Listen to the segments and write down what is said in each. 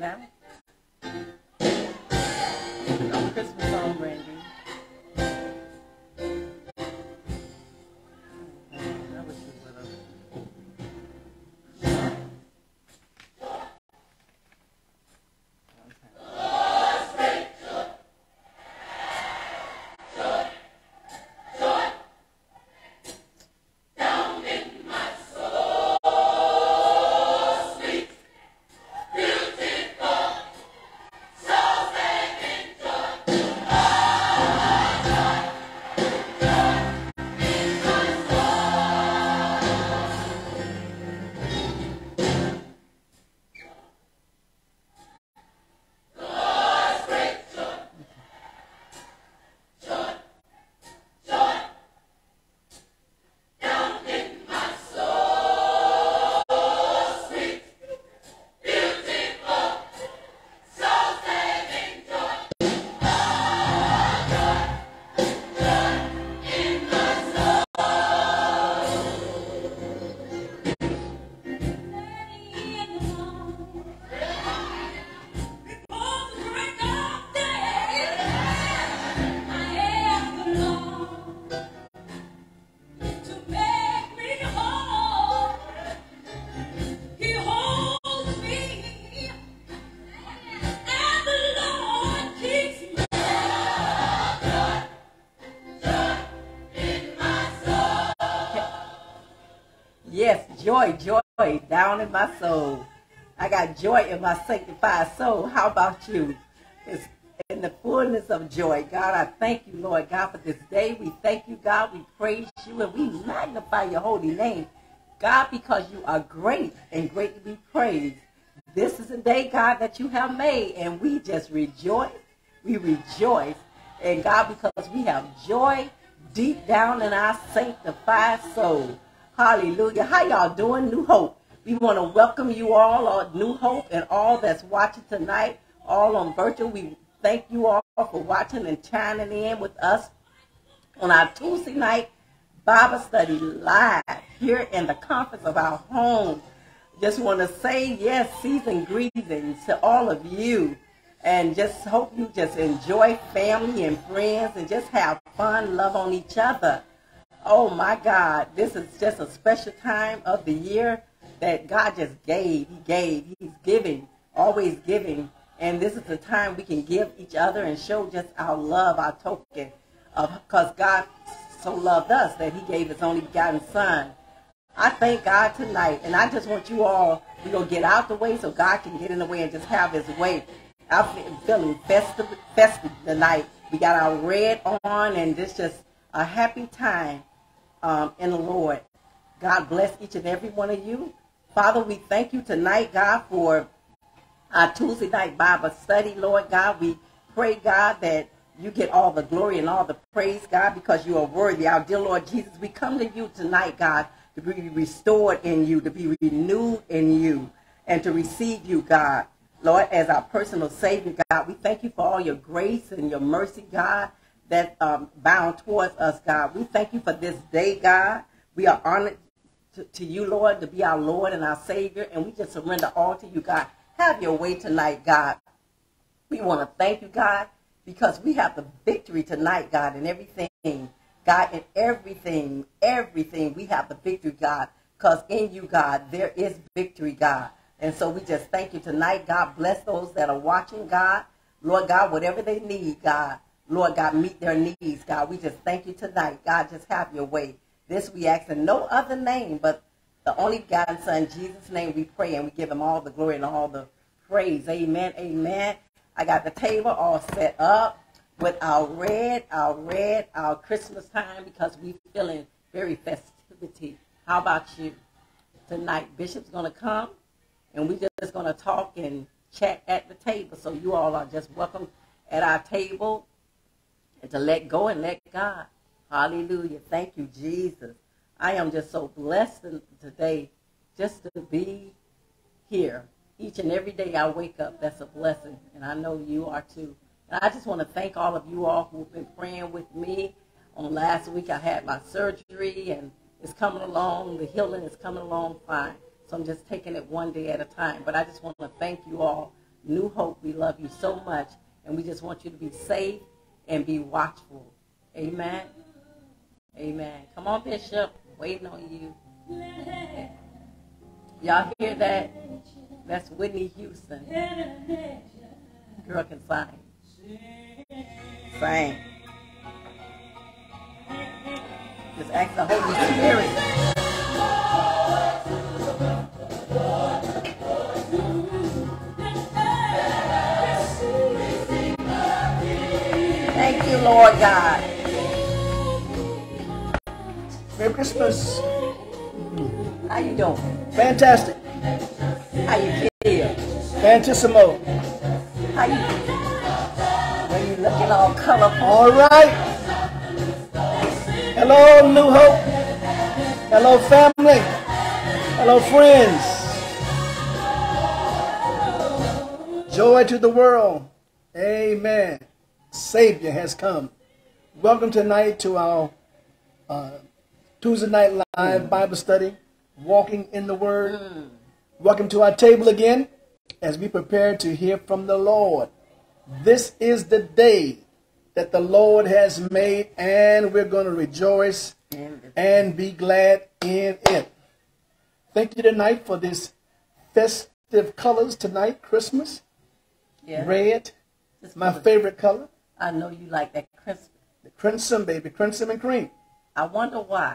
now. Our Christmas song, Randy. I wish you would have. Yes, joy, joy down in my soul. I got joy in my sanctified soul. How about you? It's in the fullness of joy. God, I thank you, Lord God, for this day. We thank you, God. We praise you and we magnify your holy name. God, because you are great and greatly to be praised. This is a day, God, that you have made, and we just rejoice. We rejoice. And God, because we have joy deep down in our sanctified soul. Hallelujah. How y'all doing, New Hope? We want to welcome you all on New Hope and all that's watching tonight, all on virtual. We thank you all for watching and chiming in with us on our Tuesday night Bible study live here in the comfort of our home. Just want to say, yes, season greetings to all of you. And just hope you just enjoy family and friends and just have fun, love on each other. Oh, my God. This is just a special time of the year that God just gave. He gave. He's giving, always giving. And this is the time we can give each other and show just our love, our token. Because God so loved us that he gave his only begotten son. I thank God tonight. And I just want you all, we're going to get out the way so God can get in the way and just have his way. I'm feeling festive tonight. We got our red on and it's just a happy time in the Lord. God bless each and every one of you. Father, we thank you tonight, God, for our Tuesday night Bible study, Lord God. We pray, God, that you get all the glory and all the praise, God, because you are worthy. Our dear Lord Jesus, we come to you tonight, God, to be restored in you, to be renewed in you, and to receive you, God, Lord, as our personal Savior, God. We thank you for all your grace and your mercy, God, that bound towards us, God. We thank you for this day, God. We are honored to you, Lord, to be our Lord and our Savior, and we just surrender all to you, God. Have your way tonight, God. We want to thank you, God, because we have the victory tonight, God, in everything. God, in everything, we have the victory, God, because in you, God, there is victory, God. And so we just thank you tonight. God, bless those that are watching, God. Lord God, whatever they need, God, Lord God, meet their needs, God. We just thank you tonight. God, just have your way. This we ask in no other name but the only begotten Son, Jesus' name we pray, and we give him all the glory and all the praise. Amen, amen. I got the table all set up with our Christmas time because we're feeling very festivity. How about you? Tonight, Bishop's going to come, and we're just going to talk and chat at the table. So you all are just welcome at our table and to let go and let God. Hallelujah. Thank you, Jesus. I am just so blessed today just to be here. Each and every day I wake up, that's a blessing, and I know you are too. And I just want to thank all of you all who've been praying with me. On last week I had my surgery, and it's coming along. The healing is coming along fine. So I'm just taking it one day at a time. But I just want to thank you all New Hope, we love you so much, and we just want you to be safe and be watchful. Amen. Amen. Come on, Bishop. Waiting on you. Y'all hear that? That's Whitney Houston. Girl can sing. Sing. Just ask the Holy Spirit. Thank you, Lord God. Merry Christmas. How you doing? Fantastic. How you feel? Fantissimo. How you when you looking all colorful? All right. Hello, New Hope. Hello, family. Hello, friends. Joy to the world. Amen. Savior has come. Welcome tonight to our Tuesday night live Bible study, Walking in the Word. Welcome to our table again as we prepare to hear from the Lord. This is the day that the Lord has made, and we're going to rejoice and be glad in it. Thank you tonight for this festive colors tonight, Christmas. Yeah. Red, my favorite color. I know you like that crisp. The crimson, baby, crimson and cream. I wonder why.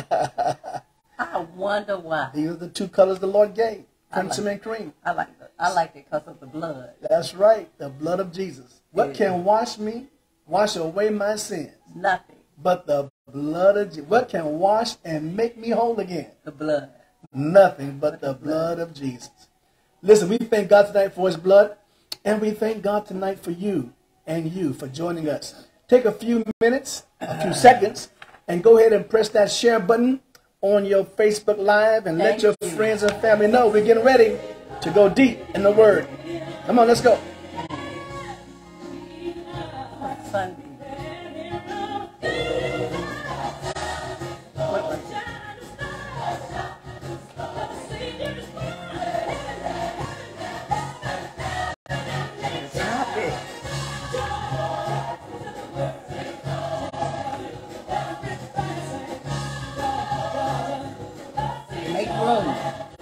I wonder why. These are the two colors the Lord gave, crimson and cream. I like it because of the blood. That's right, the blood of Jesus. What can wash me, wash away my sins? Nothing. But the blood of Jesus. What can wash and make me whole again? The blood. Nothing but the blood of Jesus. Listen, we thank God tonight for his blood, and we thank God tonight for you and you for joining us. Take a few minutes, a few seconds, and go ahead and press that share button on your Facebook Live and let your friends and family know we're getting ready to go deep in the Word. Come on, let's go. Sunday. Stop it. Make room.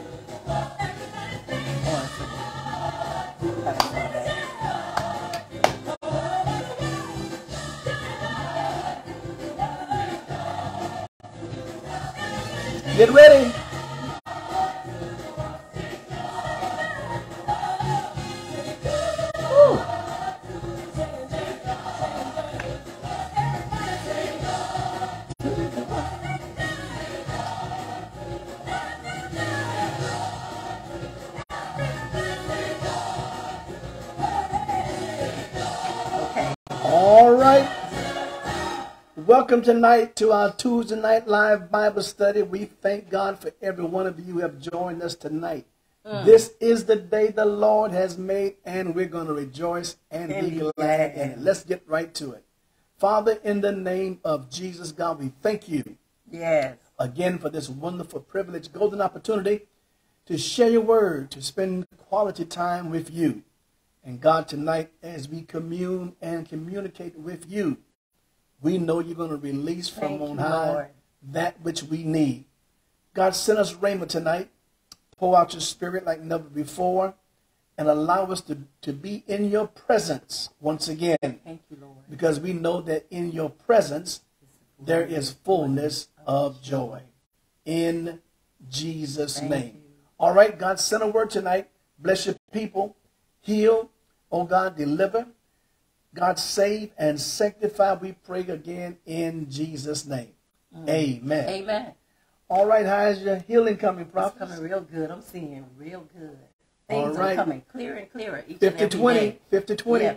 Get ready. All right. Welcome tonight to our Tuesday night live Bible study. We thank God for every one of you who have joined us tonight. This is the day the Lord has made, and we're going to rejoice and be glad in it. Let's get right to it. Father, in the name of Jesus, God, we thank you again for this wonderful privilege, golden opportunity to share your word, to spend quality time with you. And God, tonight, as we commune and communicate with you, we know you're going to release from on high that which we need. God, send us rhema tonight. Pour out your spirit like never before, and allow us to be in your presence once again. Thank you, Lord. Because we know that in your presence there is fullness of joy. In Jesus' name. All right, God, send a word tonight. Bless your people. Heal, oh God, deliver. God, save and sanctify, we pray again in Jesus' name. Amen. Amen. All right, how is your healing coming, Prophet? It's coming real good. I'm seeing real good. Things are coming clearer and clearer each and every 50-20, day. 50-20. Yeah,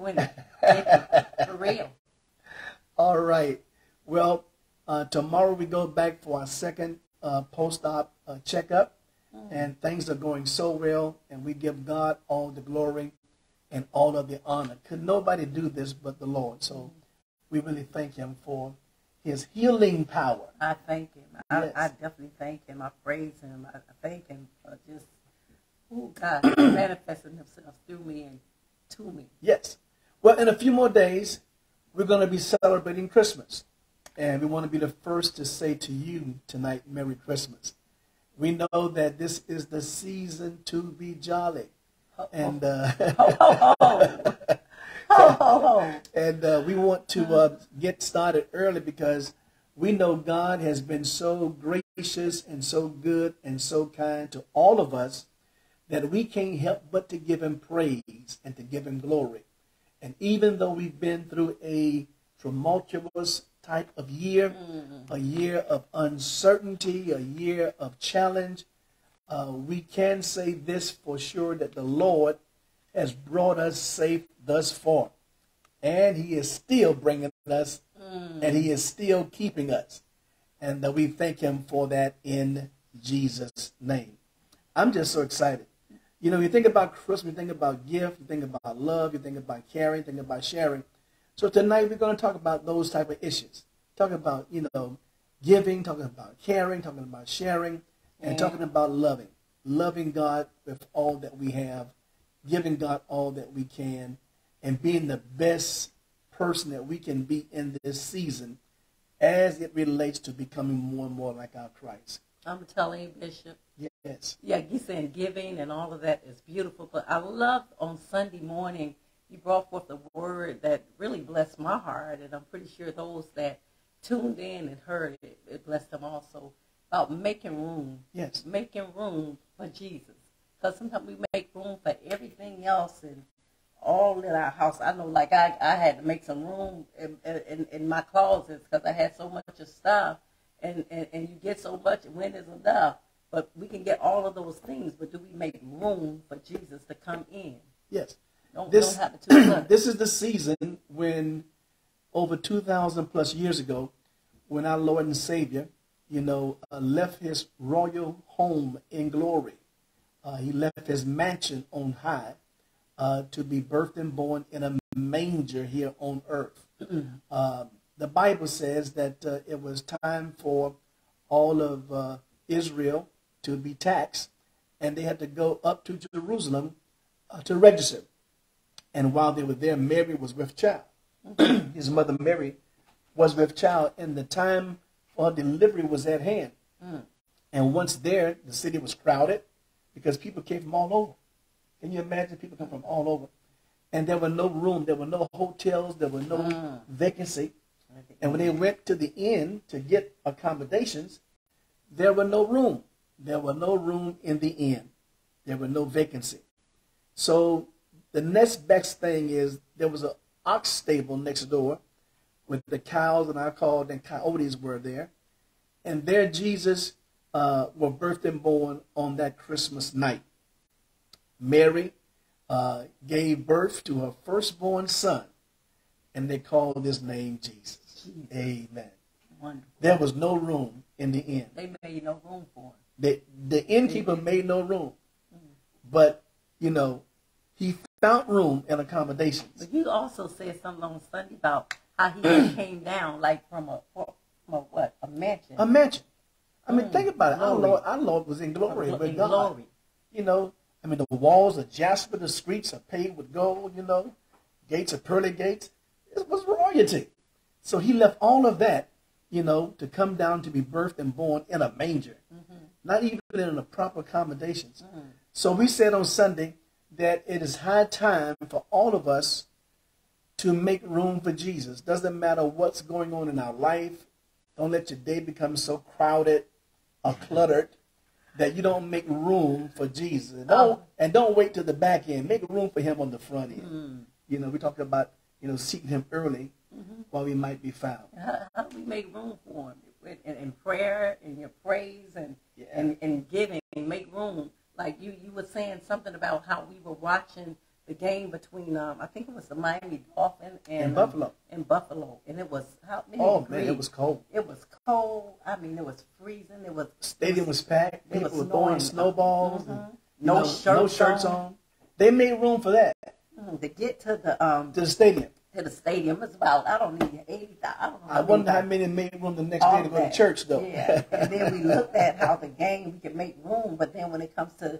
50-20. For real. All right. Well, tomorrow we go back for our second post-op checkup, and things are going so well, and we give God all the glory and all of the honor. Could nobody do this but the Lord? So we really thank him for his healing power. I thank him. Yes. I definitely thank him. I praise him. I thank him for just Oh, God, He's manifesting Himself through me and to me. Yes. Well, in a few more days, we're going to be celebrating Christmas. And we want to be the first to say to you tonight, Merry Christmas. We know that this is the season to be jolly. And and we want to get started early because we know God has been so gracious and so good and so kind to all of us that we can't help but to give Him praise and to give Him glory. And even though we've been through a tumultuous type of year, a year of uncertainty, a year of challenge, we can say this for sure, that the Lord has brought us safe thus far. And He is still bringing us, and He is still keeping us. And we thank Him for that in Jesus' name. I'm just so excited. You know, you think about Christmas, you think about gift, you think about love, you think about caring, you think about sharing. So tonight we're going to talk about those type of issues. Talking about, you know, giving, talking about caring, talking about sharing, and talking about loving. Loving God with all that we have, giving God all that we can, and being the best person that we can be in this season as it relates to becoming more and more like our Christ. I'm telling you, Bishop. Yes. Yeah, you saying giving and all of that is beautiful. But I love on Sunday morning, you brought forth a word that really blessed my heart. And I'm pretty sure those that tuned in and heard it, it blessed them also. About making room. Yes. Making room for Jesus. Because sometimes we make room for everything else and all in our house. I know, like, I had to make some room in my closets because I had so much of stuff. And you get so much, when is enough? But we can get all of those things, but do we make room for Jesus to come in? Yes. Don't have it too much. This is the season when, over 2,000 plus years ago, when our Lord and Savior, you know, left His royal home in glory. He left His mansion on high to be birthed and born in a manger here on earth. The Bible says that it was time for all of Israel to be taxed, and they had to go up to Jerusalem to register. And while they were there, Mary was with child. His mother Mary was with child, and the time for her delivery was at hand. And once there, the city was crowded because people came from all over. Can you imagine? People come from all over. And there were no room. There were no hotels. There were no vacancy. And when they went to the inn to get accommodations, there were no room. There were no room in the inn. There were no vacancy. So the next best thing is there was an ox stable next door with the cows, and I called them coyotes were there. And there Jesus were birthed and born on that Christmas night. Mary gave birth to her firstborn son, and they called his name Jesus. Amen. Wonderful. There was no room in the inn. They made no room for him. The innkeeper made no room. But, you know, he found room in accommodations. But you also said something on Sunday about how he came down like from a mansion. A mansion. I mean, think about it. Our Lord was in glory with God. Glory. You know, I mean, the walls are jasper, the streets are paved with gold, you know, gates are pearly gates. It was royalty. So he left all of that, you know, to come down to be birthed and born in a manger. Not even in the proper accommodations. So we said on Sunday that it is high time for all of us to make room for Jesus. Doesn't matter what's going on in our life. Don't let your day become so crowded or cluttered that you don't make room for Jesus. And don't wait till the back end. Make room for Him on the front end. You know, we talked about, you know, seeking Him early while we might be found. How do we make room for Him? In prayer, in your praise, and giving, make room. Like you were saying something about how we were watching the game between, I think it was the Miami Dolphins and Buffalo. And it was, it was cold. It was cold. I mean, it was freezing. Stadium was packed. People were throwing snowballs. And, no shirts on. They made room for that. To get to the stadium. To the stadium, it's about, I don't need 80,000. I wonder how many made room the next day to go to church, though. Yeah, and then we looked at how the game, we could make room, but then when it comes to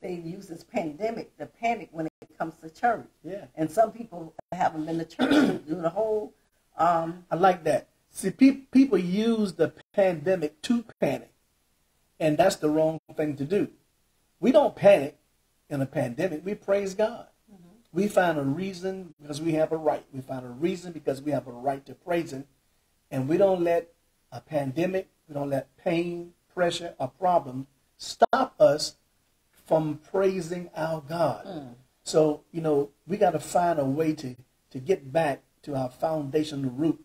they use this pandemic to panic when it comes to church. Yeah. And some people haven't been to church through the whole. I like that. See, people use the pandemic to panic, and that's the wrong thing to do. We don't panic in a pandemic. We praise God. Mm-hmm. We find a reason because we have a right. We find a reason because we have a right to praise Him, and we don't let a pandemic, we don't let pain, pressure, or problems stop us from praising our God. Mm. So, we got to find a way to get back to our foundational root,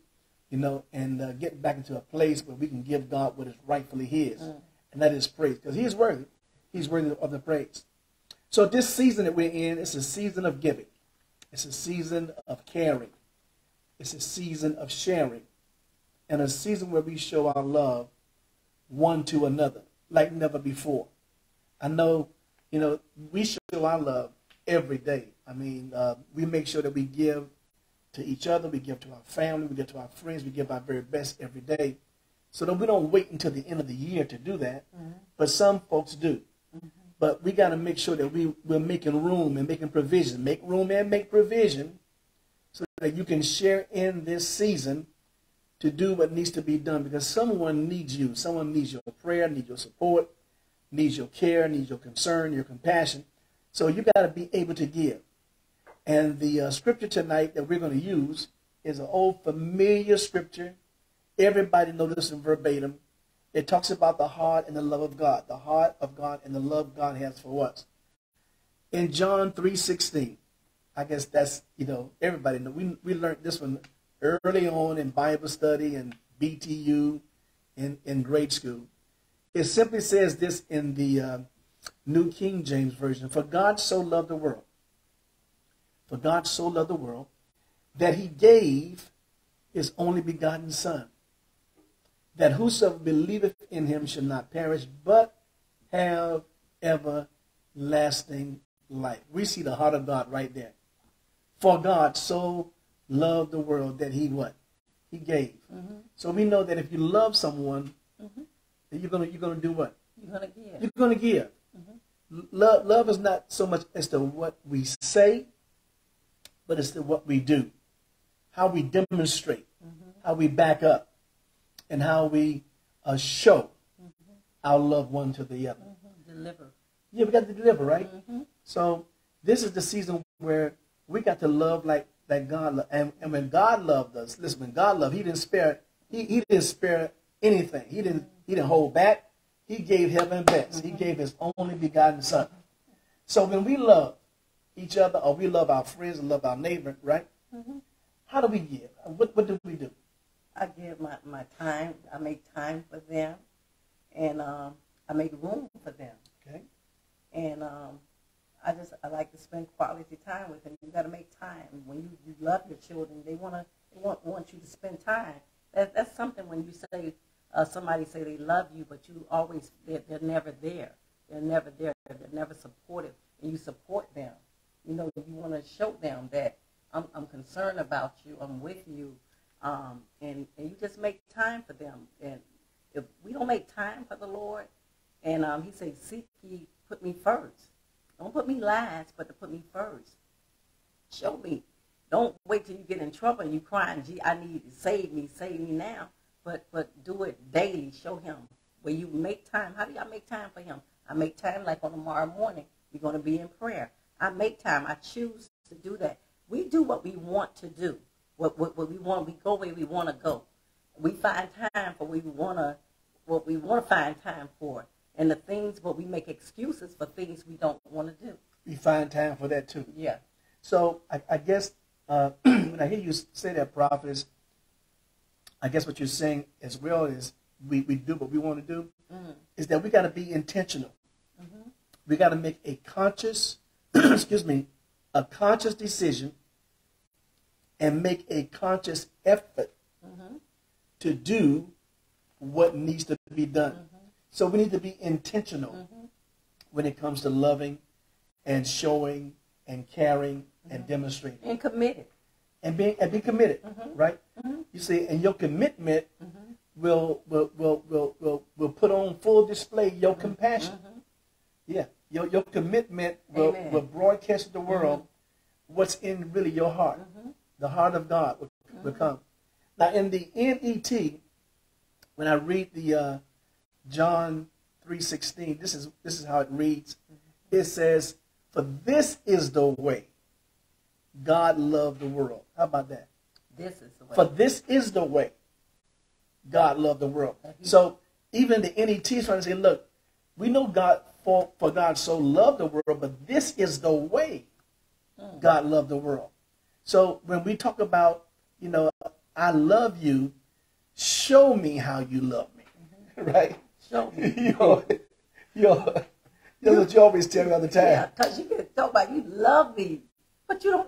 and get back into a place where we can give God what is rightfully His, and that is praise, because He is worthy. He's worthy of the praise. So this season that we're in, it's a season of giving. It's a season of caring. It's a season of sharing, and a season where we show our love one to another like never before. I know, we show our love every day. I mean, we make sure that we give to each other, we give to our family, we give to our friends, we give our very best every day. So that we don't wait until the end of the year to do that, but some folks do. Mm-hmm. But we got to make sure that we're making room and making provision. Make room and make provision so that you can share in this season to do what needs to be done, because someone needs you. Someone needs your prayer, needs your support, needs your care, needs your concern, your compassion. So you got to be able to give. And the scripture tonight that we're going to use is an old familiar scripture. Everybody knows this in verbatim. It talks about the heart and the love of God. The heart of God and the love God has for us. In John 3:16, I guess that's, everybody knows. We learned this one early on in Bible study and BTU in grade school. It simply says this in the New King James Version. For God so loved the world. For God so loved the world that He gave His only begotten Son, that whosoever believeth in Him shall not perish, but have everlasting life. We see the heart of God right there. For God so loved the world that He what? He gave. Mm-hmm. So we know that if you love someone, then you're gonna do what? You're gonna give. You're gonna give. Mm-hmm. Love is not so much as to what we say, but it's to what we do, how we demonstrate, how we back up, and how we show our love one to the other. Deliver. Yeah, we got to deliver, right? So this is the season where we got to love like God loved. And when God loved us, listen, when God loved, He didn't spare. He didn't spare anything. He didn't hold back. He gave heaven best. He gave His only begotten Son. So when we love each other, or we love our friends and love our neighbor, right? How do we give? What do we do? I give my time. I make time for them, and I make room for them. Okay. And I like to spend quality time with them. You got to make time. When you love your children, they want you to spend time. That's something when you say somebody say they love you, but you always they're never there. They're never there. They're never supportive, and you support them. You want to show them that I'm concerned about you. I'm with you. And you just make time for them. And if we don't make time for the Lord, and He says, seek ye, put me first. Don't put me last, but to put me first. Show me. Don't wait till you get in trouble and you crying, gee, I need to save me now. But do it daily. Show Him where you make time. How do y'all make time for Him? I make time like on tomorrow morning. We're going to be in prayer. I make time. I choose to do that. We do what we want to do. What we want, we go where we want to go. We find time for what we want to find time for. And the things, but we make excuses for things we don't want to do. We find time for that too. Yeah. So I guess when I hear you say that, Prophetess, I guess what you're saying as well is we do what we want to do, is that we got to be intentional. We got to make a conscious, a conscious decision and make a conscious effort to do what needs to be done. So we need to be intentional when it comes to loving and showing and caring and demonstrating. And committed. And be committed, right? You see, and your commitment will put on full display your compassion. Yeah. Your commitment will broadcast to the world what's in really your heart. The heart of God will come. Now, in the NET, when I read the John 3:16, this is how it reads. It says, "For this is the way God loved the world." How about that? This is the way. For this is the way God loved the world. So even the NET is trying to say, look, we know God for God so loved the world, but this is the way God loved the world. So when we talk about, I love you, show me how you love me, right? Show me. That's what you always tell me all the time. Yeah, because you can talk about you love me, but you're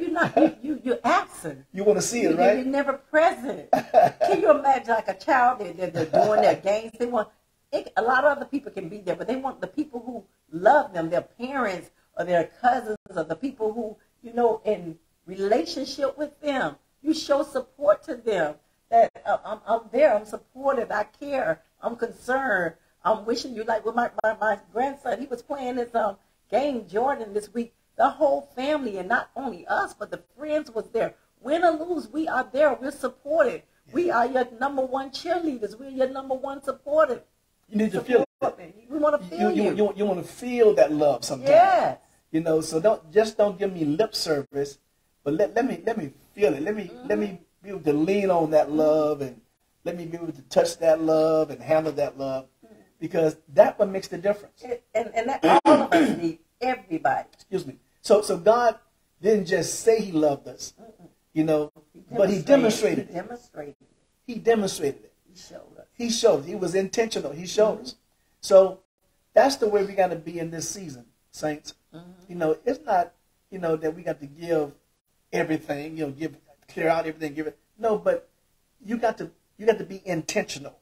absent. You want to see it, right? You're never present. Can you imagine like a child, they're doing their games, a lot of other people can be there, but they want the people who love them, their parents or their cousins or the people who, in relationship with them. You show support to them that I'm there, I'm supported, I care, I'm concerned, I'm wishing you, like with my grandson, he was playing this game, Jordan, this week. The whole family, and not only us, but the friends was there. Win or lose, we are there. We're supported. We are your number one cheerleaders. We're your number one supporters. You need to feel it. We want to feel you. You want to feel that love sometimes. Yes. So don't give me lip service, but let me feel it. Let me be able to lean on that love, and let me be able to touch that love and handle that love, because that what makes the difference. And that all of us need. Everybody. Excuse me. So God didn't just say he loved us, but he demonstrated it. He demonstrated it. He showed us. He showed us. He was intentional. He showed us. So that's the way we got to be in this season, saints. It's not, that we got to give everything, clear out everything, give it. No, but you got to be intentional.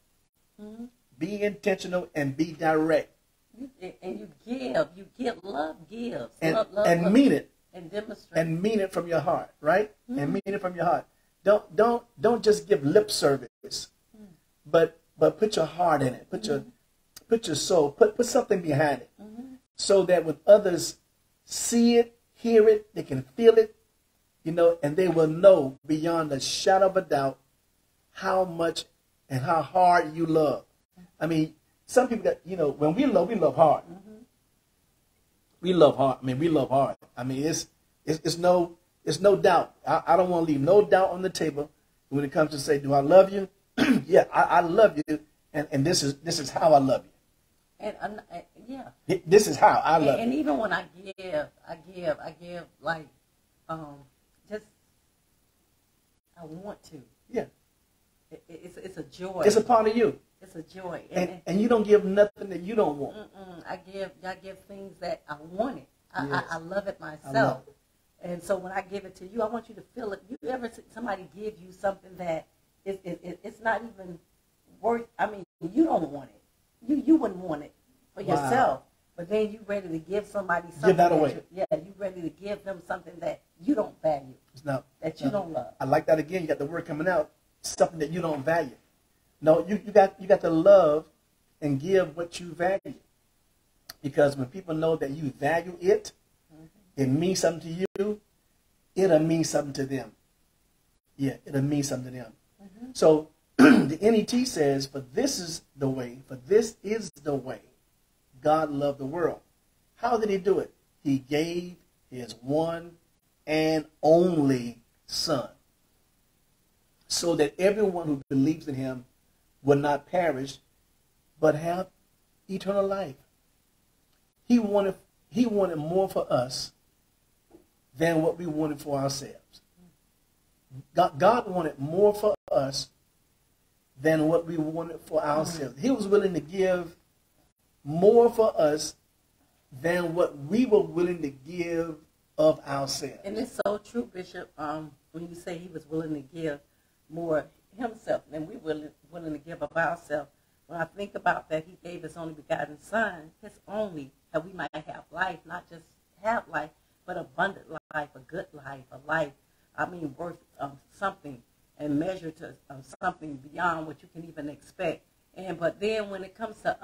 Be intentional and be direct. And you give, love gives. And mean it. And demonstrate. And mean it from your heart, right? And mean it from your heart. Don't just give lip service, but put your heart in it. Put your soul. Put something behind it, so that when others see it, hear it, they can feel it, and they will know beyond a shadow of a doubt how much and how hard you love. I mean, some people that, when we love hard. We love hard. We love hard. It's no doubt. I don't want to leave no doubt on the table when it comes to say, do I love you? Yeah, I love you, and this is how I love you. And yeah. This is how I love you. And even when I give like, just, I want to. Yeah. It's a joy. It's a part of you. It's a joy. And you don't give nothing that you don't want. I give things that I wanted. I love it myself. And so when I give it to you, I want you to feel it. You ever see somebody give you something that it's not even worth, you don't want it. You wouldn't want it for yourself. But then you ready to give somebody something. Give that away. You ready to give them something that you don't value. That you don't love. I like that again. You got the word coming out. Something that you don't value. No, you got to love and give what you value. Because when people know that you value it, it means something to you, it'll mean something to them. Yeah, it'll mean something to them. So the NET says, for this is the way God loved the world. How did he do it? He gave his one and only Son, so that everyone who believes in him will not perish, but have eternal life. He wanted more for us than what we wanted for ourselves. God wanted more for us than what we wanted for ourselves. He was willing to give more for us than what we were willing to give of ourselves. And it's so true, Bishop, when you say he was willing to give more himself than we were willing to give of ourselves. When I think about that, he gave his only begotten Son, his only, that we might have life, not just have life, but abundant life, a good life, a life, worth something and measure to something beyond what you can even expect. But then when it comes to us,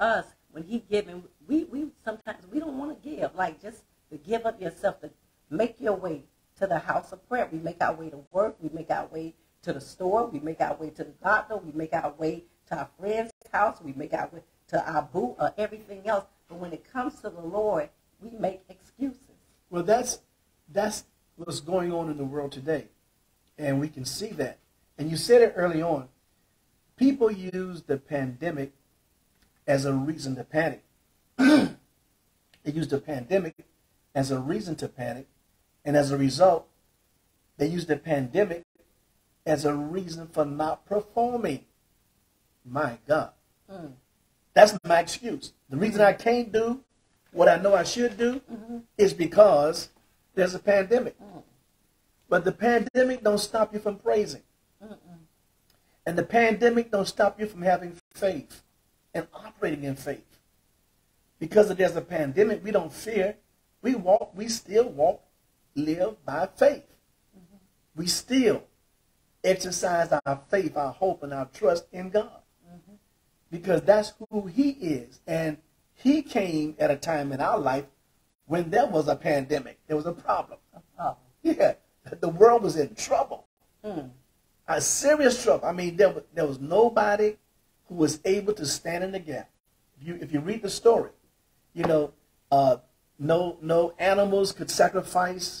when he giving, we sometimes we don't want to give. Like just to give up yourself, to make your way to the house of prayer. We make our way to work. We make our way to the store. We make our way to the doctor. We make our way to our friend's house. We make our way to our boo or everything else. But when it comes to the Lord, we make excuses. Well, that's what's going on in the world today. And we can see that. And you said it early on. People use the pandemic as a reason to panic. They use the pandemic as a reason to panic. And as a result, they use the pandemic as a reason for not performing. My God. That's my excuse. The reason I can't do what I know I should do is because there's a pandemic. But the pandemic don't stop you from praising. And the pandemic don't stop you from having faith and operating in faith. Because there's a pandemic, we don't fear. We still walk, live by faith. We still exercise our faith, our hope, and our trust in God. Because that's who he is. And he came at a time in our life when there was a pandemic. There was a problem. Yeah, the world was in trouble. A serious trouble. I mean, there was nobody who was able to stand in the gap. If you read the story, you know, no animals could suffice.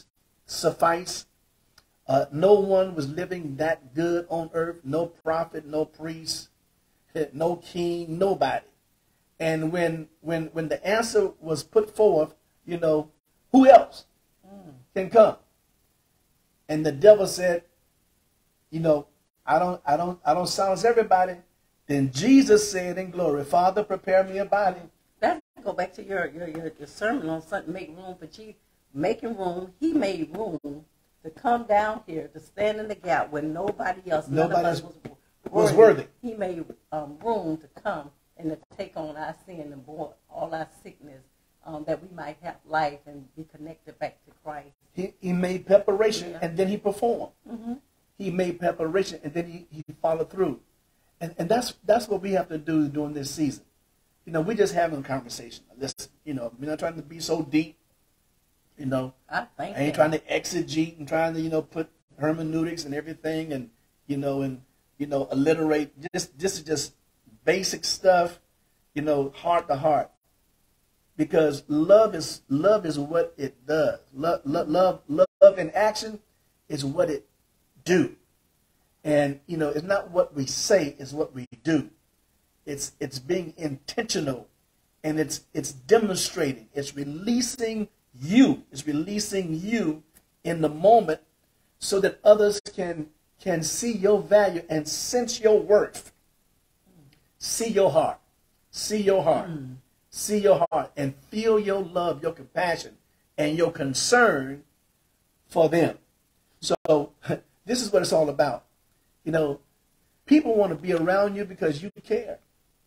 No one was living that good on earth. No prophet, no priest, no king, nobody. And when the answer was put forth, you know, who else can come? And the devil said, you know, I don't silence everybody. Then Jesus said in glory, Father, prepare me a body. Let's go back to your sermon on something, make room for Jesus. Making room, he made room to come down here, to stand in the gap when nobody else was worthy. He made room to come and to take on our sin and bore all our sickness, that we might have life and be connected back to Christ. He made preparation and then he performed. He made preparation and then he followed through. And that's what we have to do during this season. You know, we're just having a conversation. You know, we're not trying to be so deep. You know, I ain't trying to exegete and trying to, you know, put hermeneutics and everything and alliterate. This is just basic stuff, you know, heart to heart. Because love is what it does. Love in action is what it do. And, you know, it's not what we say, it's what we do. It's being intentional, and it's demonstrating. It's releasing you. It's releasing you in the moment so that others can see your value and sense your worth. See your heart. See your heart. See your heart and feel your love, your compassion, and your concern for them. So this is what it's all about. You know, people want to be around you because you care.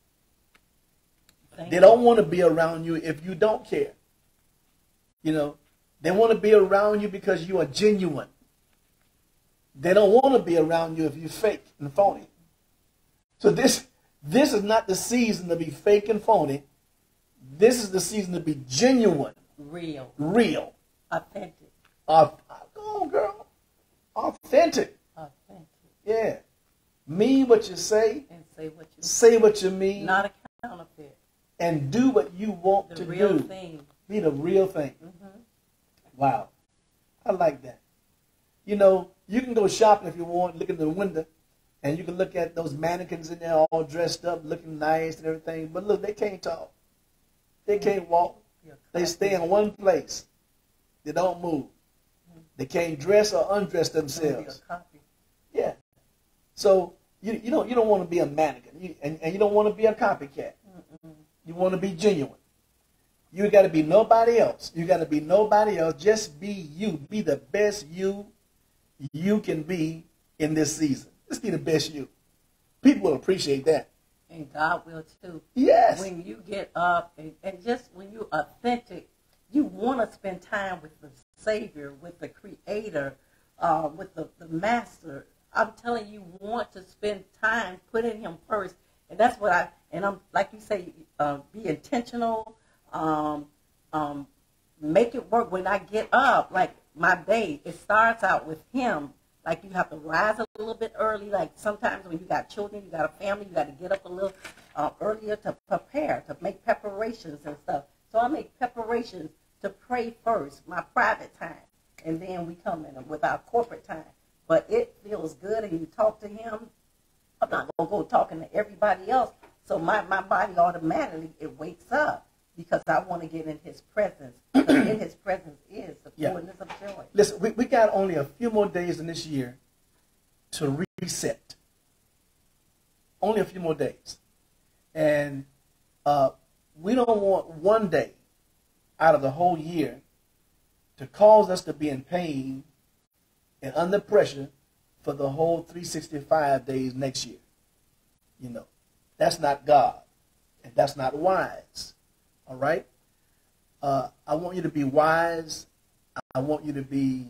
They don't want to be around you if you don't care. You know, they want to be around you because you are genuine. They don't want to be around you if you're fake and phony. So this is not the season to be fake and phony. This is the season to be genuine. Real. Authentic. Go on, girl. Authentic. Yeah. Mean what you say. And say what you mean. Not a counterfeit. And do what you want to do. The real thing. Be the real thing. Wow. I like that. You know, you can go shopping if you want, look in the window, and you can look at those mannequins in there all dressed up, looking nice and everything. But look, they can't talk. They can't walk. They stay in one place. They don't move. They can't dress or undress themselves. Yeah. So you don't want to be a mannequin, and you don't want to be a copycat. You want to be genuine. You got to be nobody else. You got to be nobody else. Just be you. Be the best you can be in this season. Just be the best you. People will appreciate that. And God will too. Yes. When you get up and just when you're authentic, you want to spend time with the Savior, with the Creator, with the Master. I'm telling you, want to spend time putting Him first And that's what I'm like you say, be intentional, make it work. When I get up, like my day, it starts out with him. Like you have to rise a little bit early. Like sometimes when you got children, you got a family, you got to get up a little earlier to prepare, to make preparations and stuff. So I make preparations to pray first, my private time, and then we come in with our corporate time. But it feels good, and you talk to him. I'm not going to go talking to everybody else. So my body automatically, it wakes up because I want to get in his presence. Because in his presence is the fullness of joy. Listen, we got only a few more days in this year to reset. Only a few more days. And we don't want one day out of the whole year to cause us to be in pain and under pressure for the whole 365 days next year. You know, that's not God, and that's not wise. All right? I want you to be wise. I want you to be,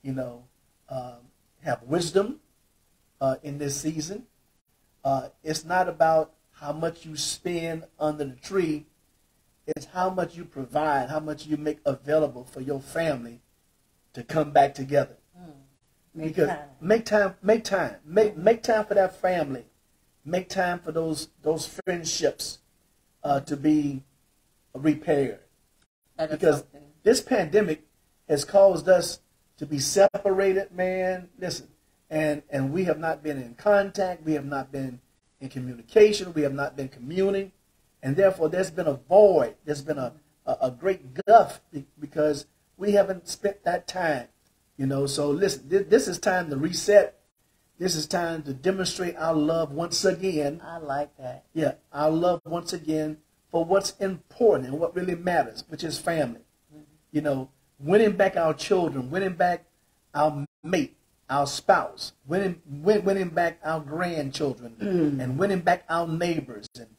have wisdom in this season. It's not about how much you spend under the tree. It's how much you provide, how much you make available for your family to come back together. Make time for that family. Make time for those friendships to be repaired. Because this pandemic has caused us to be separated, man. Listen, and we have not been in contact. We have not been in communication. We have not been communing. And therefore, there's been a void. There's been a great gulf because we haven't spent that time. So listen, this is time to reset. This is time to demonstrate our love once again. I like that. Yeah, our love once again for what's important and what really matters, which is family. Mm-hmm. Winning back our children, winning back our mate, our spouse, winning back our grandchildren, and winning back our neighbors, and,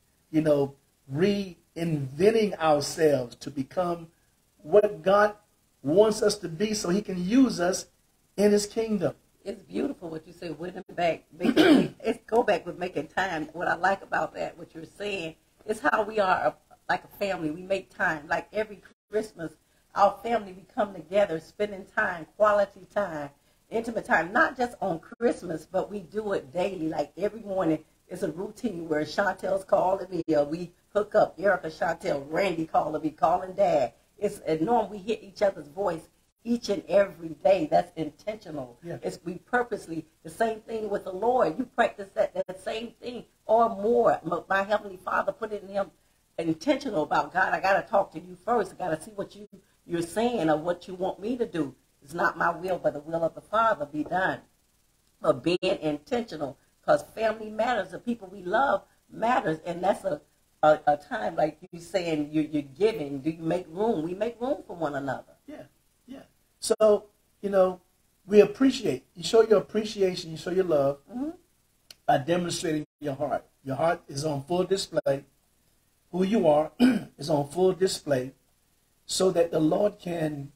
reinventing ourselves to become what God wants us to be so he can use us in his kingdom. It's beautiful what you say, winning back. It's go back with making time. What I like about that, what you're saying, is how we are like a family. We make time. Like every Christmas, our family, we come together, spending time, quality time, intimate time, not just on Christmas, but we do it daily. Like every morning, it's a routine where Chantel's calling me, or we hook up, Erica, Chantel, Randy calling me, calling Dad. It's a norm. We hear each other's voice each and every day. That's intentional. Yeah. It's we purposely, the same thing with the Lord. You practice that same thing or more. My Heavenly Father put it in him intentional about, God, I got to talk to you first. I got to see what you're saying or what you want me to do. It's not my will, but the will of the Father be done. But being intentional, because family matters. The people we love matters, and that's a time like you saying you're giving. Do you make room? We make room for one another. Yeah, yeah. So we appreciate. You show your appreciation. You show your love by demonstrating your heart. Your heart is on full display. Who you are is on full display, so that the Lord can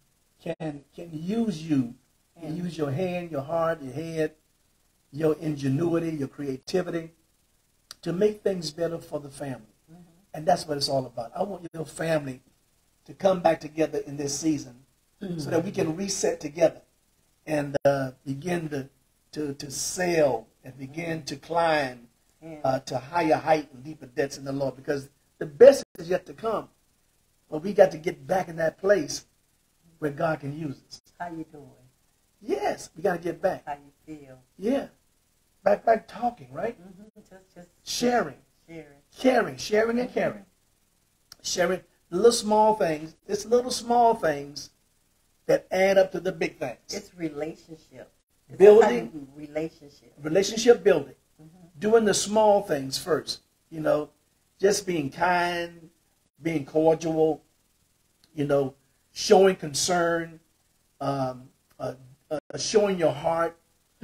use you. Can use your hand, your heart, your head, your ingenuity, your creativity, to make things better for the family. And that's what it's all about. I want your family to come back together in this season so that we can reset together and begin to sail and begin to climb to higher height and deeper depths in the Lord, because the best is yet to come. But we got to get back in that place where God can use us. How you doing? Yes, we got to get back. How you feel? Yeah. Back talking, right? Just sharing. Sharing. Sharing and caring. Sharing the little small things. It's little small things that add up to the big things. It's relationship. Building. Relationship building. Doing the small things first. Just being kind, being cordial, showing concern, showing your heart,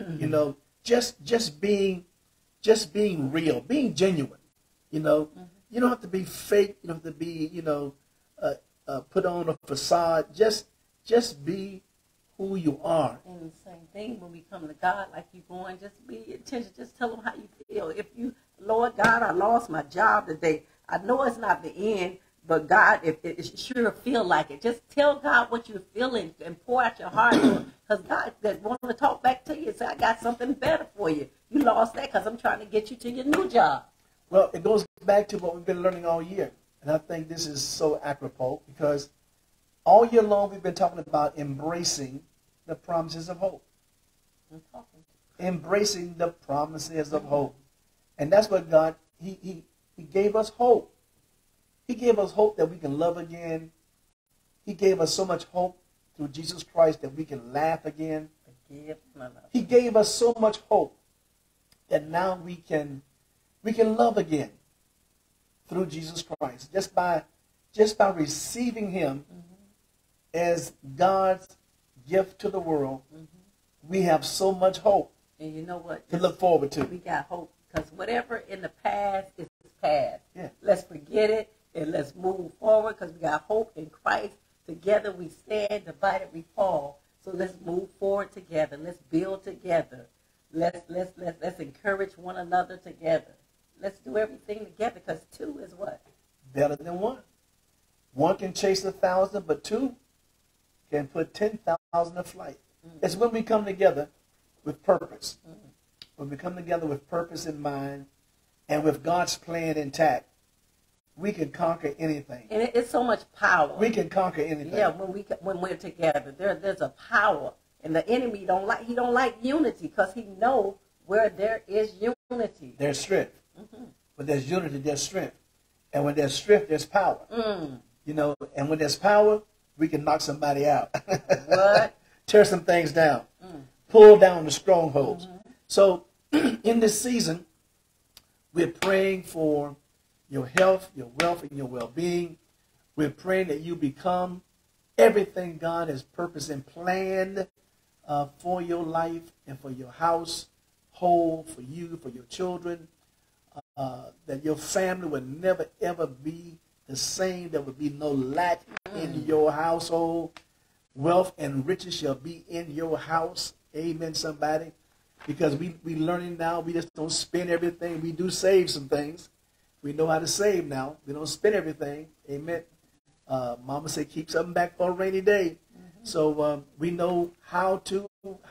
just being real, being genuine. You don't have to be fake. You don't have to be, put on a facade. Just be who you are. And the same thing when we come to God, like you going, just be intentional. Just tell him how you feel. If you, Lord God, I lost my job today. I know it's not the end, but God, if it sure feel like it. Just tell God what you're feeling and pour out your heart. Because God wants to talk back to you and say, I got something better for you. You lost that because I'm trying to get you to your new job. Well, it goes back to what we've been learning all year. And I think this is so apropos because all year long we've been talking about embracing the promises of hope. Embracing the promises of hope. And that's what God, He gave us hope. He gave us hope that we can love again. He gave us so much hope through Jesus Christ that we can laugh again. He gave us so much hope that now we can love again through Jesus Christ. Just by receiving him as God's gift to the world, we have so much hope. And you know what? To look forward to. We got hope because whatever in the past is past. Yeah. Let's forget it and let's move forward because we got hope in Christ. Together we stand, divided we fall. So let's move forward together. Let's build together. Let's encourage one another together. Let's do everything together because two is what? Better than one. One can chase 1,000, but two can put 10,000 to flight. It's when we come together with purpose. When we come together with purpose in mind and with God's plan intact, we can conquer anything. And it's so much power. We can conquer anything. Yeah, when we're together, there's a power. And the enemy don't like unity because he knows where there is unity. There's strength. When there's unity, there's strength. And when there's strength, there's power. You know, and when there's power, we can knock somebody out. What? Tear some things down. Pull down the strongholds. So in this season, we're praying for your health, your wealth, and your well-being. We're praying that you become everything God has purposed and planned for your life and for your house, whole, for you, for your children, that your family would never, ever be the same. There would be no lack in your household. Wealth and riches shall be in your house. Amen, somebody. Because we learning now, we just don't spend everything. We do save some things. We know how to save now. We don't spend everything. Amen. Mama said, keep something back for a rainy day. So we know how to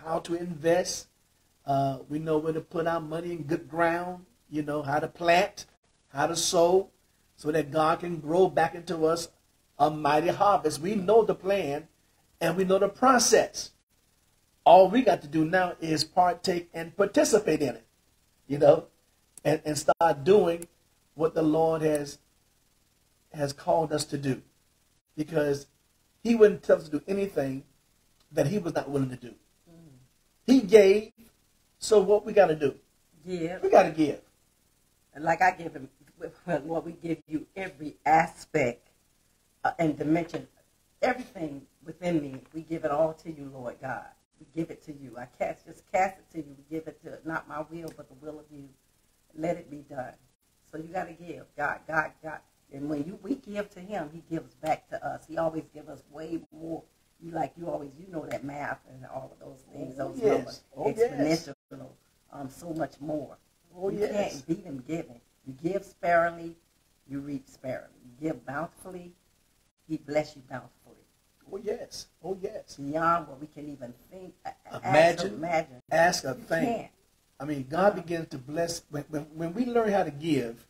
invest. We know where to put our money in good ground. You know how to plant, how to sow, so that God can grow back into us a mighty harvest. We know the plan, and we know the process. All we got to do now is partake and participate in it, you know, and start doing what the Lord has called us to do. Because he wouldn't tell us to do anything that he was not willing to do. He gave, so what we got to do? Give. We got to give. And like I give him, Lord, we give you every aspect and dimension, everything within me. We give it all to you, Lord God. We give it to you. Just cast it to you. We give it to not my will, but the will of you. Let it be done. So you got to give. God. And when we give to him, he gives back to us. He always gives us way more. You know that math and all of those things, those numbers, exponential, so much more. You can't beat him giving. You give sparingly, you reap sparingly. You give bountifully, he bless you bountifully. Oh, yes. Oh, yes. Beyond what we can even think, imagine. Ask or think. think. I mean, God begins to bless. When we learn how to give,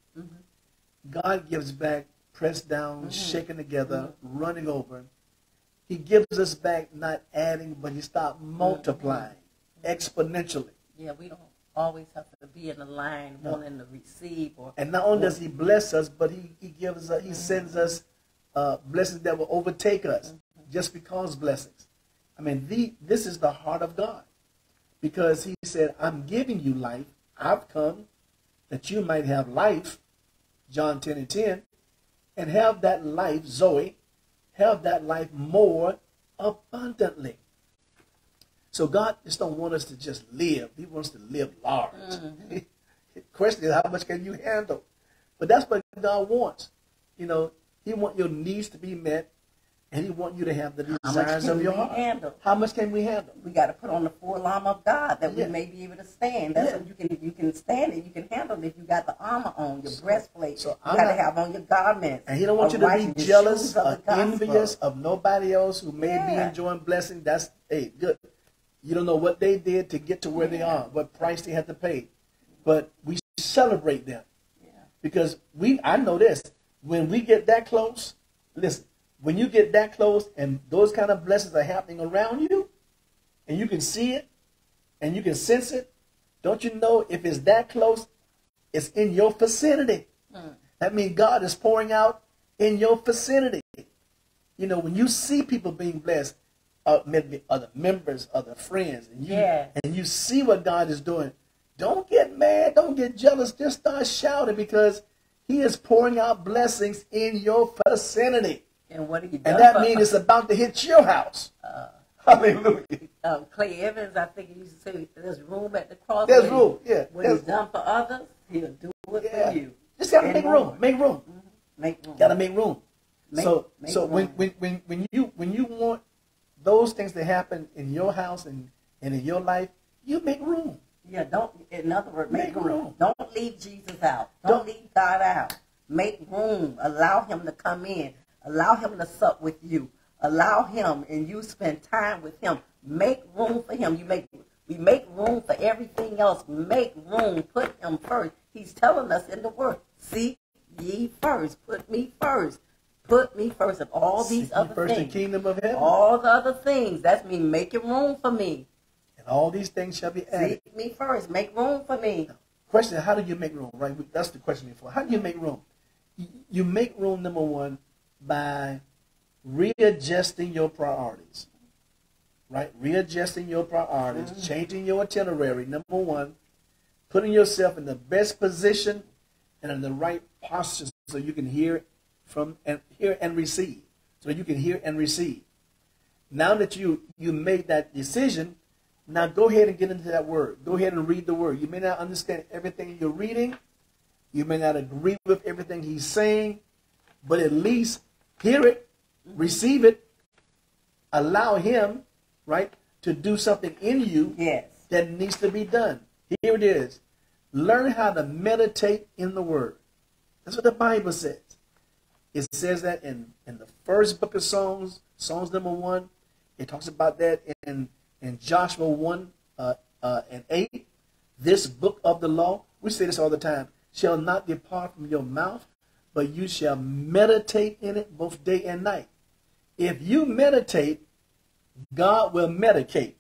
God gives back, pressed down, shaken together, running over. He gives us back, not adding, but he starts multiplying exponentially. Yeah, we don't always have to be in the line wanting to receive. And not only does he bless us, but he gives us, he sends us blessings that will overtake us just because blessings. I mean, this is the heart of God. Because he said, I'm giving you life. I've come that you might have life, John 10:10, and have that life, Zoe, have that life more abundantly. So God just don't want us to just live. He wants to live large. The question is, how much can you handle? But that's what God wants. You know, he wants your needs to be met. And he wants you to have the How much desires can of your we heart. handle? How much can we handle? We got to put on the full armor of God that Yeah. we may be able to stand. That's Yeah. what you can stand it. You can handle it if you got the armor on, your breastplate. So you I'm got to not- have on your garments. And he don't want of you to be righteousness, jealous shoes of or the gospel. envious of nobody else who may be Yeah. enjoying blessing. That's, hey, good. You don't know what they did to get to where they are, what price they had to pay. But we celebrate them. Yeah. Because I know this, when we get that close, listen, when you get that close and those kind of blessings are happening around you, and you can see it, and you can sense it, don't you know if it's that close, it's in your vicinity. That means God is pouring out in your vicinity. You know, when you see people being blessed, maybe other members, other friends, and you see what God is doing, don't get mad, don't get jealous, just start shouting because he is pouring out blessings in your vicinity. And what are you doing? And that means it's about to hit your house. Hallelujah. Clay Evans, I think he used to say, there's room at the cross. There's room, yeah. What he's done for others, he'll do it for you. Just got to And make more. room. Make room. Make room. Got to make room. Make So room. when you want those things to happen in your house and in your life, you make room. Yeah, in other words, make Make room. room. Don't leave Jesus out. Don't- Don't leave God out. Make room. Allow him to come in. Allow him to sup with you. Allow him and you spend time with him. Make room for him. We make room for everything else. Make room. Put him first. He's telling us in the word, seek ye first. Put me first. Put me first of all these Seek ye other first the things. kingdom of heaven, All the other things. That's me making room for me. and all these things shall be added. Seek me first. Make room for me. Question, how do you make room, right? That's the question before. How do you make room? You make room, number one, by readjusting your priorities, right? Readjusting your priorities, changing your itinerary, number one, putting yourself in the best position and in the right posture so you can hear and receive. So you can hear and receive. Now that you made that decision, now go ahead and get into that word. Go ahead and read the word. You may not understand everything you're reading. You may not agree with everything he's saying, but at least hear it, receive it, allow him, right, to do something in you Yes. that needs to be done. Here it is. Learn how to meditate in the word. That's what the Bible says. It says that in the first book of Psalms, Psalms number 1. It talks about that in Joshua 1 and 8. This book of the law, we say this all the time, shall not depart from your mouth, but you shall meditate in it both day and night. If you meditate, God will medicate.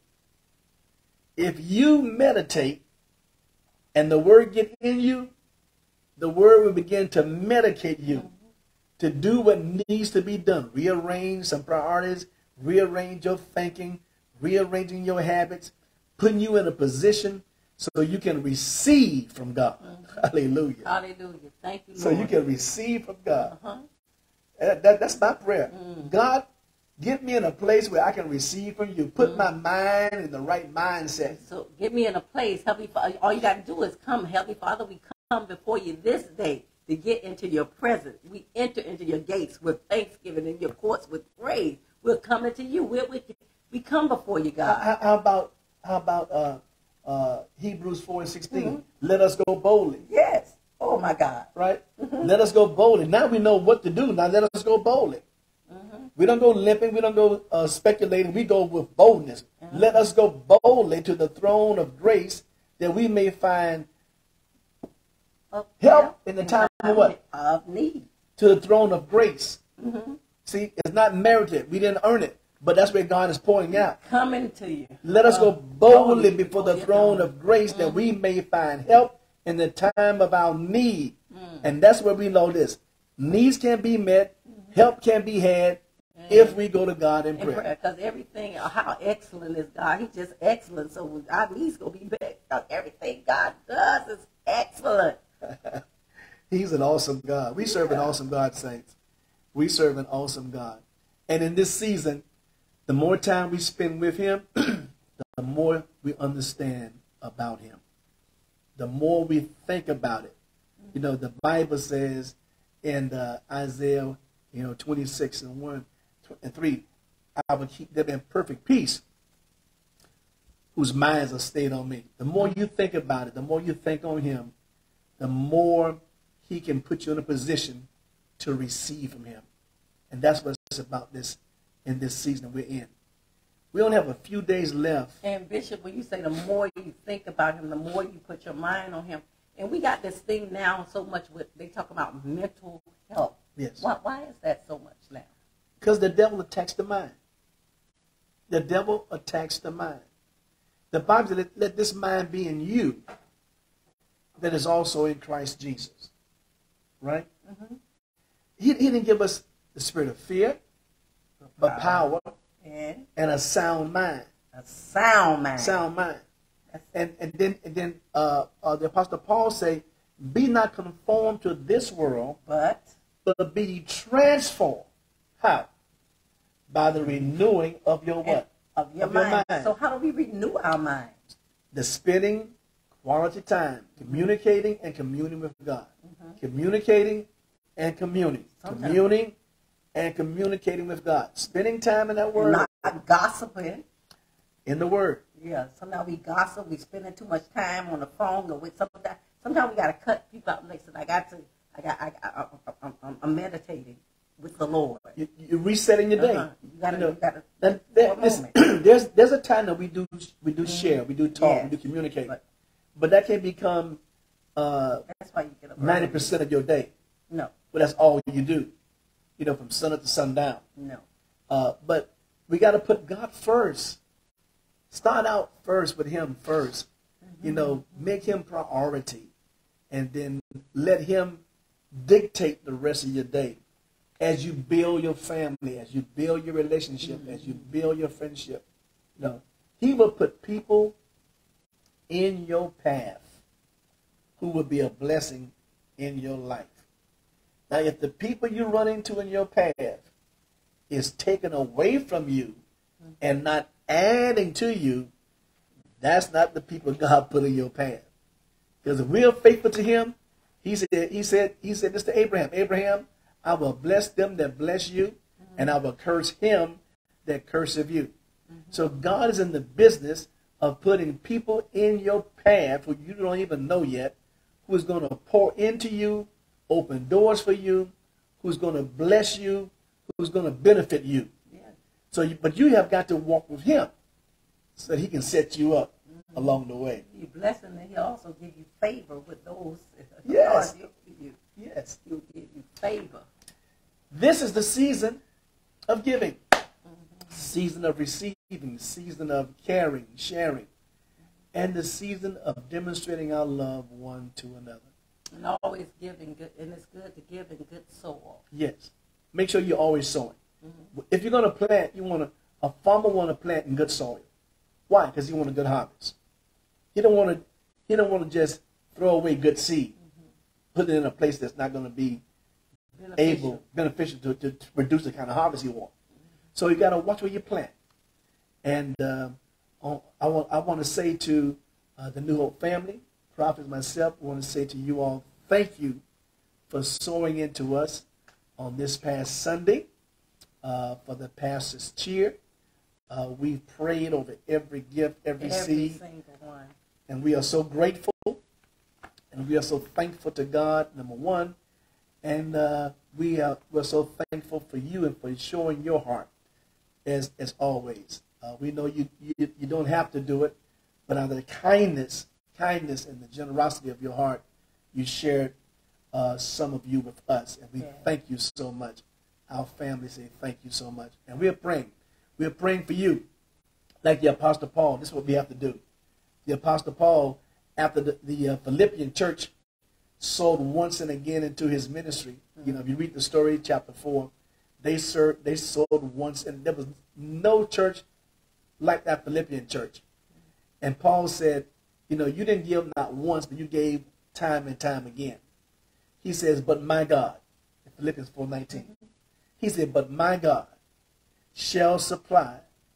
If you meditate and the word get in you, the word will begin to medicate you to do what needs to be done. Rearrange some priorities, rearrange your thinking, rearranging your habits, putting you in a position so you can receive from God. Hallelujah. Hallelujah. Thank you, Lord. So you can receive from God. That's my prayer. God, get me in a place where I can receive from you. Put my mind in the right mindset. So get me in a place, Heavenly Father. All you got to do is come, Heavenly Father. We come before you this day to get into your presence. We enter into your gates with thanksgiving and your courts with praise. We're coming to you. We come before you, God. How about Hebrews 4 and 16? Let us go boldly. Yes. Oh, my God. Right? Let us go boldly. Now we know what to do. Now let us go boldly. We don't go limping. We don't go speculating. We go with boldness. Let us go boldly to the throne of grace that we may find help in the time of what? Of need. To the throne of grace. See, it's not merited. We didn't earn it. But that's where God is pouring out. Coming to you. Let us go boldly before the throne of grace that we may find help in the time of our need. And that's where we know this. Needs can be met. Help can be had if we go to God in prayer. Because everything, how excellent is God. He's just excellent. So our needs going to be met. Because everything God does is excellent. He's an awesome God. We serve an awesome God, saints. We serve an awesome God. And in this season, the more time we spend with him, the more we understand about him. The more we think about it. You know, the Bible says in Isaiah, 26 and 1, and 3, I will keep them in perfect peace, whose minds are stayed on me. The more you think about it, the more you think on him, the more he can put you in a position to receive from him. And that's what it's about this in this season we're in. We only have a few days left. And Bishop, when you say the more you think about him, the more you put your mind on him. And we got this thing now so much with, they talk about mental health. Yes. Why is that so much now? Because the devil attacks the mind. The devil attacks the mind. The Bible says, let this mind be in you that is also in Christ Jesus. Right? Mm-hmm. He didn't give us the spirit of fear, but power and a sound mind. A sound mind. Sound mind. And then the Apostle Paul say, be not conformed to this world, but be transformed. How? By the renewing of your what? Of your mind. So how do we renew our minds? The spending quality time, communicating and communing with God. Mm-hmm. Communicating and communing. Sometimes. Communing and communicating with God. Spending time in that word. Not gossiping. In the word. Yeah, sometimes we gossip. We spending too much time on the phone. Or with sometimes we got to cut people out. Like, I'm meditating with the Lord. You're resetting your day. You gotta there's a time that we do share, we do talk, we do communicate, but that can become that's why you get 90% of your day. No, but that's all you do. From sun up to sundown. No, but we got to put God first. Start out first with Him first. Mm-hmm. Make Him priority, and then let Him dictate the rest of your day. As you build your family, as you build your relationship, as you build your friendship, He will put people in your path who will be a blessing in your life. Now, if the people you run into in your path is taken away from you and not adding to you, that's not the people God put in your path. Because if we are faithful to Him, He said this to Abraham. Abraham, I will bless them that bless you, and I will curse him that curseth you. Mm-hmm. So God is in the business of putting people in your path who you don't even know yet, who is going to pour into you, open doors for you, who's going to bless you, who's going to benefit you. Yeah. But you have got to walk with Him so that He can set you up along the way. You bless Him, and He'll also give you favor with those. Yes. You. Yes. He'll give you favor. This is the season of giving, season of receiving, season of caring, sharing, and the season of demonstrating our love one to another. And always giving good, and it's good to give in good soil. Yes. Make sure you're always sowing. Mm-hmm. If you're going to plant, a farmer want to plant in good soil. Why? Because he want a good harvest. He don't want to just throw away good seed, put it in a place that's not going to be beneficial to produce the kind of harvest you want. So you got to watch where you plant. And I want to say to the New Hope family, prophets, myself, I want to say to you all, thank you for sowing into us on this past Sunday for the pastor's cheer. We prayed over every gift, every seed. Single one. And we are so grateful. And we are so thankful to God, number one. And we're so thankful for you and for showing your heart as always. We know you don't have to do it, but out of the kindness and the generosity of your heart, you shared some of you with us. And we thank you so much. Our family say thank you so much. And we're praying. We're praying for you. Like the Apostle Paul, this is what we have to do. The Apostle Paul, after the Philippian church sold once and again into his ministry. If you read the story, chapter 4, they sold once, and there was no church like that Philippian church. And Paul said, you didn't give not once, but you gave time and time again. He says, but my God, in Philippians 4:19, he said, but my God shall supply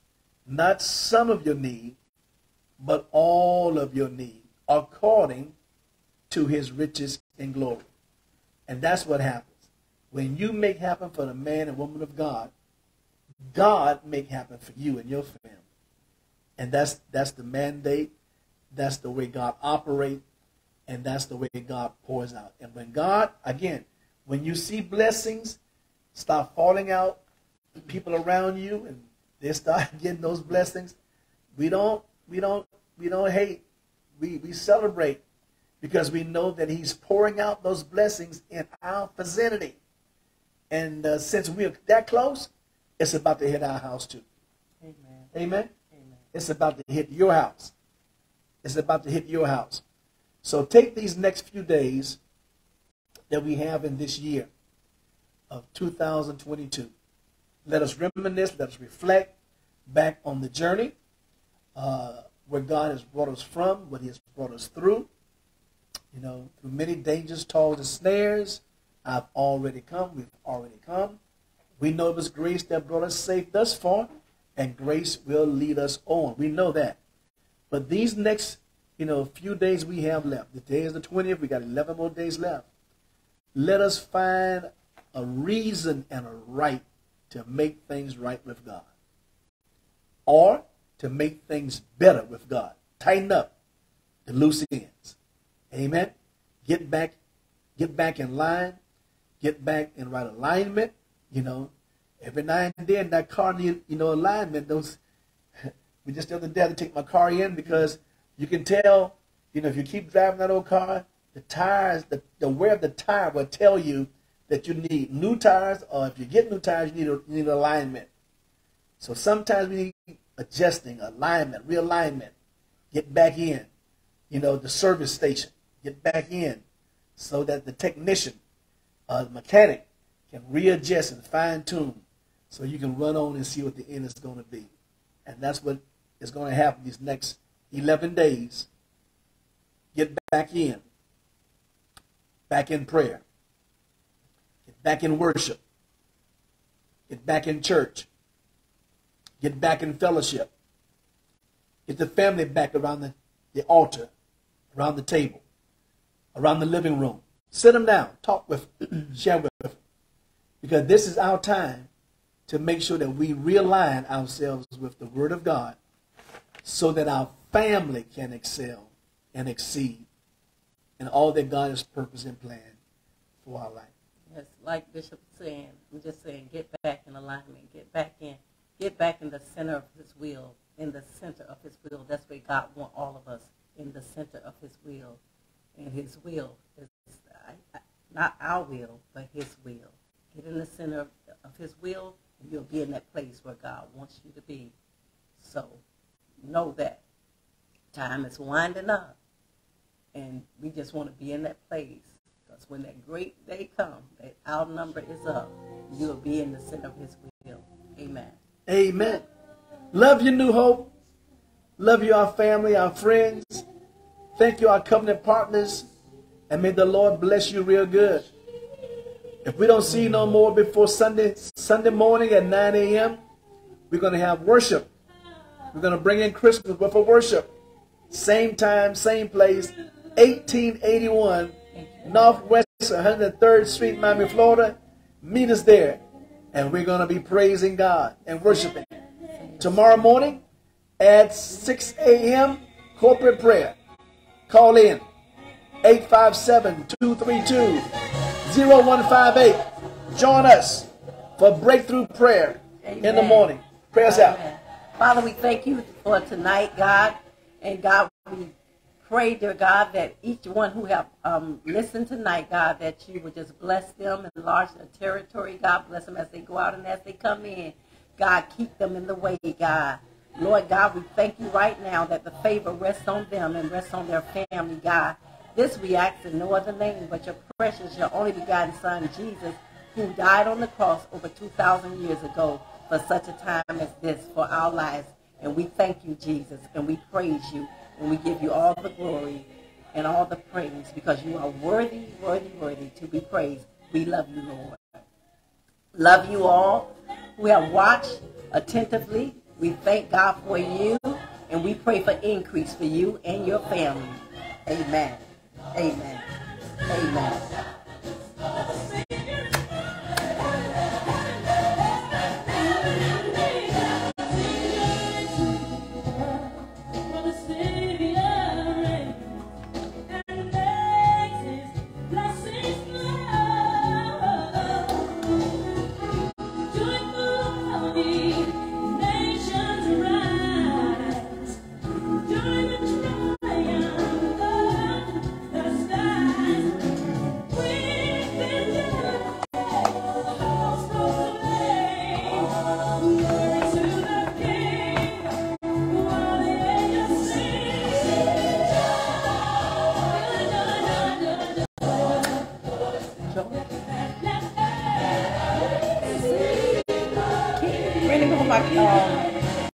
not some of your need, but all of your need, according to His riches in glory. And that's what happens. When you make happen for the man and woman of God, God make happen for you and your family. And that's the mandate. That's the way God operates. And that's the way God pours out. And when God, again, when you see blessings start falling out, people around you, and they start getting those blessings, we don't hate. We celebrate, because we know that he's pouring out those blessings in our vicinity. And since we're that close, it's about to hit our house too. Amen. Amen? Amen. It's about to hit your house. It's about to hit your house. So take these next few days that we have in this year of 2022. Let us reminisce, let us reflect back on the journey, where God has brought us from, what he has brought us through. You know, through many dangers, toils, and snares, I've already come. We've already come. We know it was grace that brought us safe thus far, and grace will lead us on. We know that. But these next, few days we have left. The day is the 20th. We got 11 more days left. Let us find a reason and a right to make things right with God, or to make things better with God. Tighten up the loose ends. Amen. Get back in line. Get back in right alignment. Every now and then that car needs, alignment. We just the other day I had to take my car in, because you can tell, if you keep driving that old car, the tires, the wear of the tire will tell you that you need new tires, or if you get new tires, you need alignment. So sometimes we need adjusting, alignment, realignment. Get back in, the service station. Get back in, so that the technician, the mechanic, can readjust and fine tune, so you can run on and see what the end is going to be. And that's what is going to happen these next 11 days. Get back in prayer. Get back in worship. Get back in church. Get back in fellowship. Get the family back around the altar, around the table, around the living room. Sit them down. Talk with them. Share with them. Because this is our time to make sure that we realign ourselves with the Word of God, so that our family can excel and exceed in all that God has purposed and planned for our life. Yes, like Bishop was saying, I'm just saying, get back in alignment, get back in the center of his will, in the center of his will. That's where God wants all of us, in the center of his will. And his will is not our will, but his will. Get in the center of his will, and you'll be in that place where God wants you to be. So know that time is winding up, and we just want to be in that place, because when that great day comes, that our number is up, you'll be in the center of his will. Amen. Amen. Love you, New Hope. Love you, our family, our friends. Thank you, our covenant partners. And may the Lord bless you real good. If we don't see you no more before Sunday morning at 9 a.m., we're going to have worship. We're going to bring in Christmas with a worship. Same time, same place, 1881 Northwest 103rd Street, Miami, Florida. Meet us there. And we're going to be praising God and worshiping. Tomorrow morning at 6 a.m., corporate prayer. Call in 857-232-0158. Join us for breakthrough prayer. Amen. In the morning. Prayers out. Father, we thank you for tonight, God. And God, we pray, dear God, that each one who have listened tonight, God, that you would just bless them, enlarge their territory. God, bless them as they go out and as they come in. God, keep them in the way, God. Lord God, we thank you right now that the favor rests on them and rests on their family, God. This we ask in no other name but your precious, your only begotten Son, Jesus, who died on the cross over 2,000 years ago for such a time as this for our lives. And we thank you, Jesus, and we praise you, and we give you all the glory and all the praise, because you are worthy, worthy, worthy to be praised. We love you, Lord. Love you all who have watched attentively. We thank God for you, and we pray for increase for you and your family. Amen. Amen. Amen. my